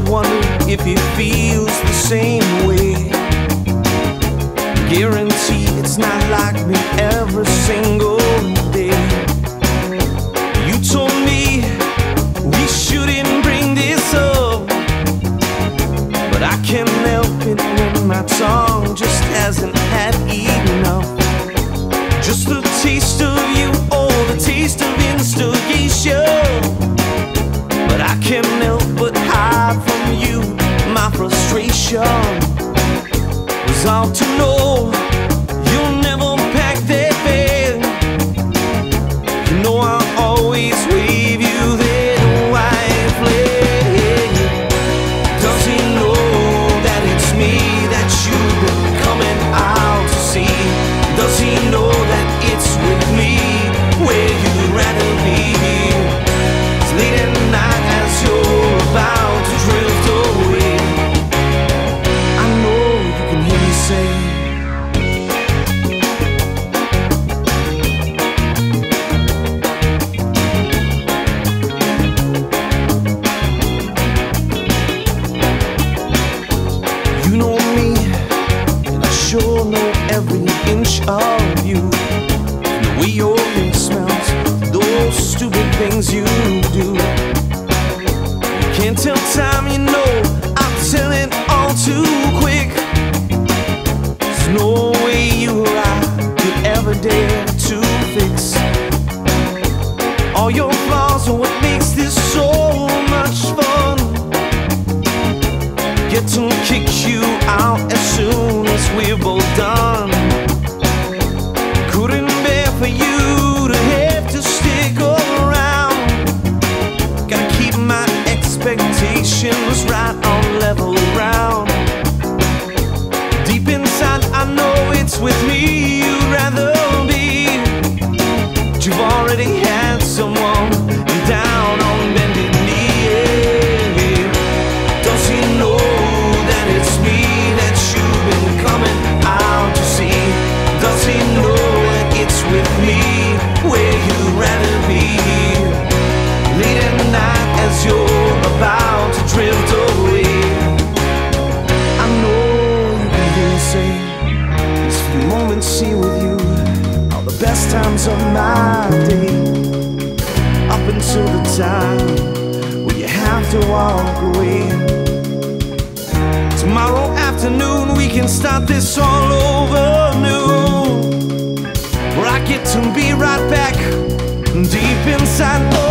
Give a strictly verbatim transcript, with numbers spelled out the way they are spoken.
wonder if he feels the same way. Guarantee it's not like me every single day. You told me we shouldn't bring this up, but I can't help it when my tongue just hasn't had enough. Just the taste of you, oh, the taste of instigation. But I can't help but hide from you my frustration. Resolved to know you'll never pack that bag. You know I'll always wave you that white flag. Does he know that it's me that you've been coming out to see? Does he know that it's with me where you'd rather be? It's late at night as you're about to drift away. I know you can hear me say, you know me, and I sure know every inch of you. The way your hair smells, those stupid things you do. You can't tell time, you know I'm telling all too quick. There's no way you or I could ever dare to fix all your flaws are what makes this so much fun. Get to kick you out as soon as we're both done. Couldn't bear for you to have to stick around. Gotta keep my expectations right on level ground. Deep inside I know it's with me you'd rather be, but you've already had someone down on bended knee. Does he know that it's me that you've been coming out to see? Does he know that it's with me where you'd rather be? Late at night as you're about to drift away. I know you can hear me say, these few moments here with you are the best times of my day. Up until the time when you have to walk away. Tomorrow afternoon we can start this all over new, where I get to be right back deep inside.